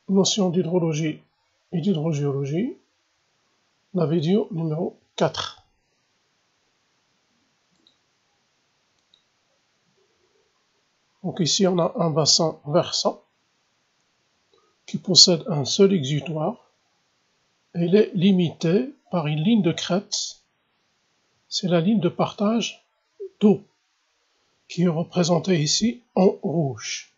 notion d'hydrologie et d'hydrogéologie, la vidéo numéro 4. Donc ici on a un bassin versant qui possède un seul exutoire. Il est limité par une ligne de crête, c'est la ligne de partage d'eau, qui est représentée ici en rouge.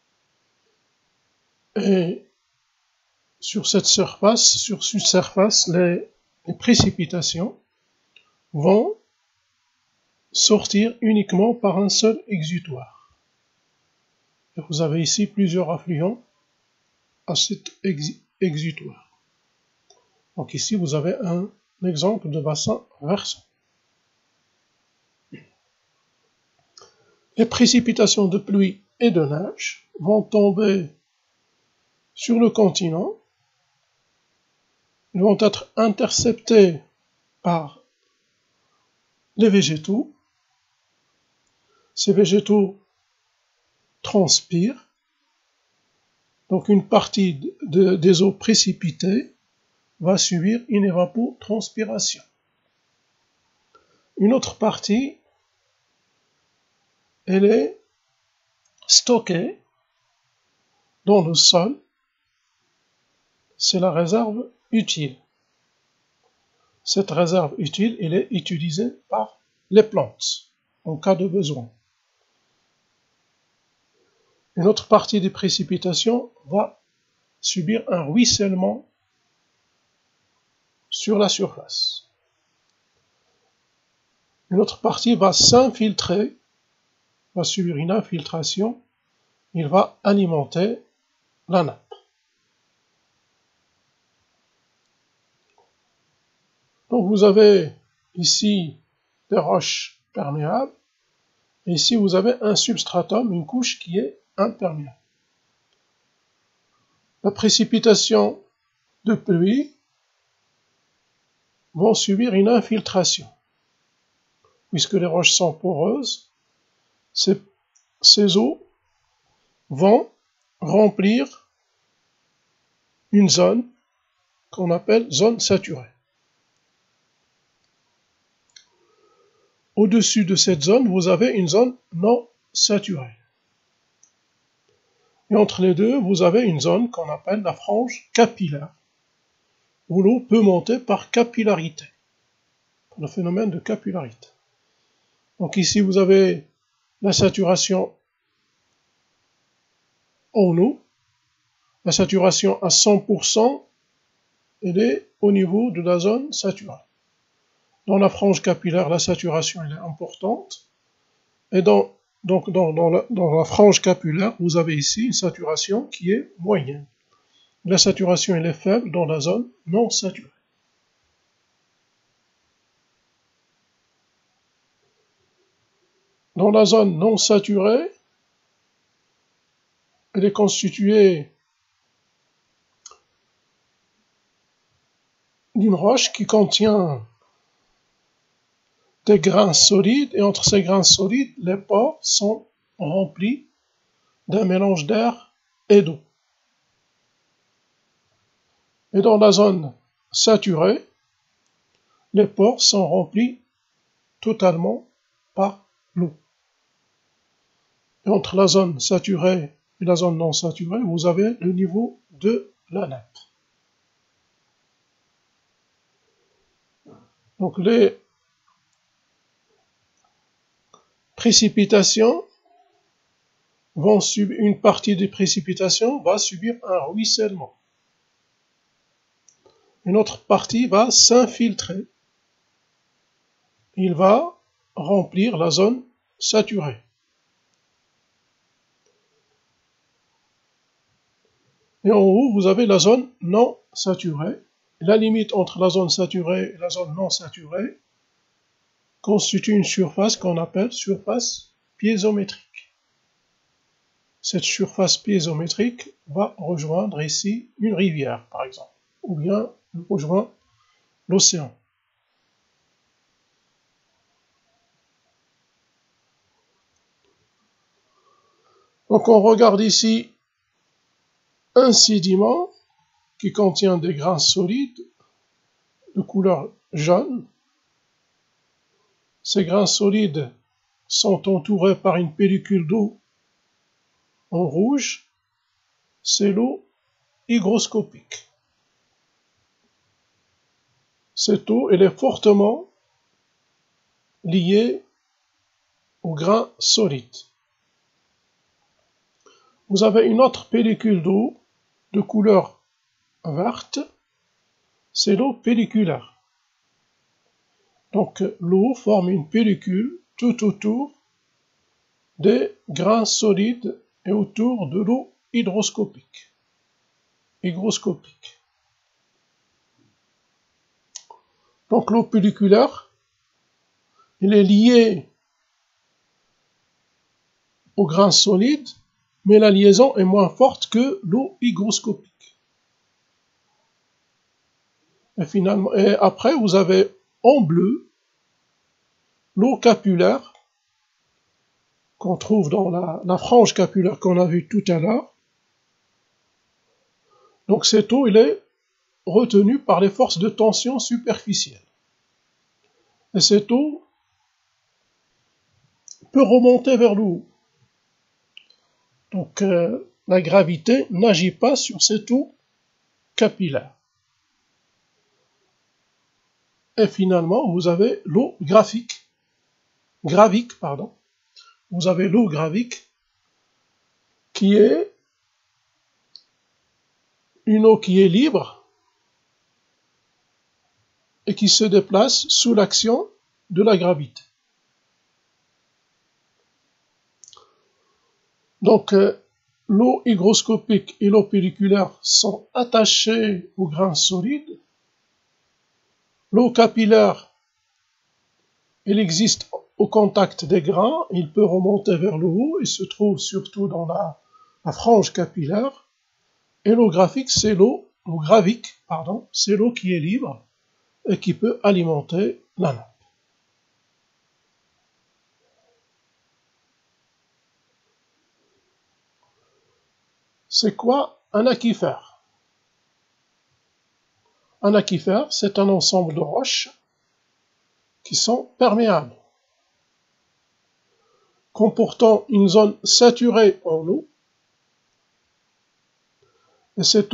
Et sur cette surface, les précipitations vont sortir uniquement par un seul exutoire. Et vous avez ici plusieurs affluents à cet exutoire. Donc ici, vous avez un exemple de bassin versant. Les précipitations de pluie et de neige vont tomber sur le continent. Ils vont être interceptés par les végétaux. Ces végétaux transpirent. Donc une partie des eaux précipitées va subir une évapotranspiration. Une autre partie, elle est stockée dans le sol. C'est la réserve utile. Cette réserve utile, elle est utilisée par les plantes en cas de besoin. Une autre partie des précipitations va subir un ruissellement sur la surface. Une autre partie va s'infiltrer, va subir une infiltration, il va alimenter la nappe. Donc vous avez ici des roches perméables, et ici vous avez un substratum, une couche qui est imperméable. La précipitation de pluie vont subir une infiltration. Puisque les roches sont poreuses, ces eaux vont remplir une zone qu'on appelle zone saturée. Au-dessus de cette zone, vous avez une zone non saturée. Et entre les deux, vous avez une zone qu'on appelle la frange capillaire, où l'eau peut monter par capillarité, par le phénomène de capillarité. Donc ici, vous avez la saturation en eau. La saturation à 100%, elle est au niveau de la zone saturée. Dans la frange capillaire, la saturation elle est importante. Et dans la frange capillaire, vous avez ici une saturation qui est moyenne. La saturation elle est faible dans la zone non saturée. Dans la zone non saturée, elle est constituée d'une roche qui contient des grains solides, et entre ces grains solides, les pores sont remplis d'un mélange d'air et d'eau. Et dans la zone saturée, les pores sont remplis totalement par l'eau. Et entre la zone saturée et la zone non saturée, vous avez le niveau de la nappe. Donc les précipitations vont subir, une partie des précipitations va subir un ruissellement. Une autre partie va s'infiltrer. Il va remplir la zone saturée. Et en haut, vous avez la zone non saturée. La limite entre la zone saturée et la zone non saturée constitue une surface qu'on appelle surface piézométrique. Cette surface piézométrique va rejoindre ici une rivière, par exemple, ou bien rejoint l'océan. Donc on regarde ici un sédiment qui contient des grains solides de couleur jaune. Ces grains solides sont entourés par une pellicule d'eau en rouge. C'est l'eau hygroscopique. Cette eau, elle est fortement liée aux grains solides. Vous avez une autre pellicule d'eau de couleur verte, c'est l'eau pelliculaire. Donc l'eau forme une pellicule tout autour des grains solides et autour de l'eau hygroscopique. Donc l'eau pelliculaire, elle est liée aux grains solides, mais la liaison est moins forte que l'eau hygroscopique. Et après, vous avez en bleu l'eau capillaire qu'on trouve dans la frange capillaire qu'on a vue tout à l'heure. Donc cette eau, elle est retenue par les forces de tension superficielle. Et cette eau peut remonter vers le haut. Donc la gravité n'agit pas sur cette eau capillaire. Et finalement, vous avez l'eau gravique. Vous avez l'eau gravique qui est une eau qui est libre et qui se déplace sous l'action de la gravité. Donc l'eau hygroscopique et l'eau pelliculaire sont attachées aux grains solides. L'eau capillaire, elle existe au contact des grains, il peut remonter vers le haut et se trouve surtout dans la frange capillaire. Et l'eau gravique, c'est l'eau qui est libre et qui peut alimenter la nappe. C'est quoi un aquifère? Un aquifère, c'est un ensemble de roches qui sont perméables, comportant une zone saturée en eau. Et cette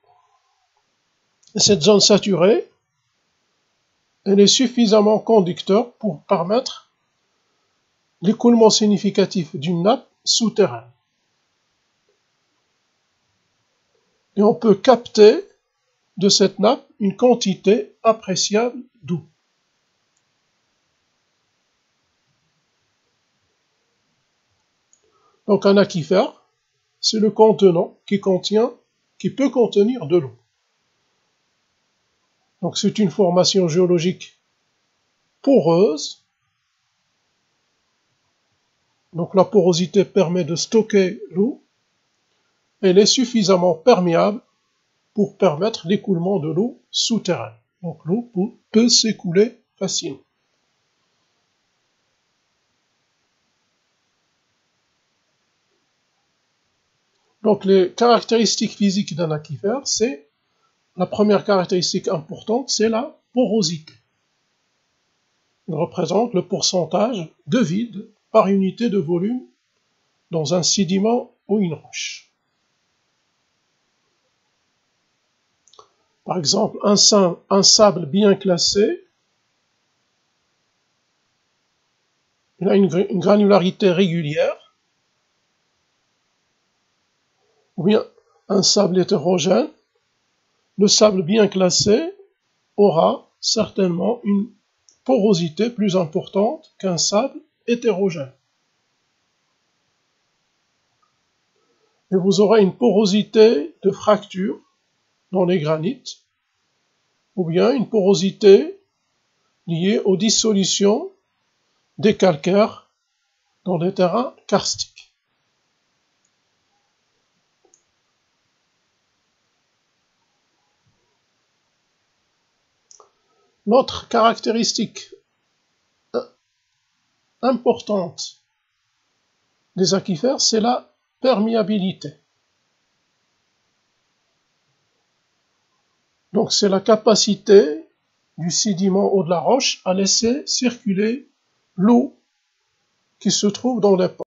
zone saturée, elle est suffisamment conducteur pour permettre l'écoulement significatif d'une nappe souterraine. Et on peut capter de cette nappe une quantité appréciable d'eau. Donc un aquifère, c'est le contenant qui peut contenir de l'eau. Donc c'est une formation géologique poreuse. Donc la porosité permet de stocker l'eau. Elle est suffisamment perméable pour permettre l'écoulement de l'eau souterraine. Donc l'eau peut s'écouler facilement. Donc les caractéristiques physiques d'un aquifère, c'est la première caractéristique importante, c'est la porosité. Il représente le pourcentage de vide par unité de volume dans un sédiment ou une roche. Par exemple, un sable bien classé, il a une granularité régulière, ou bien un sable hétérogène. Le sable bien classé aura certainement une porosité plus importante qu'un sable hétérogène. Et vous aurez une porosité de fracture dans les granites, ou bien une porosité liée aux dissolutions des calcaires dans les terrains karstiques. L'autre caractéristique importante des aquifères, c'est la perméabilité. Donc c'est la capacité du sédiment ou de la roche à laisser circuler l'eau qui se trouve dans les pores.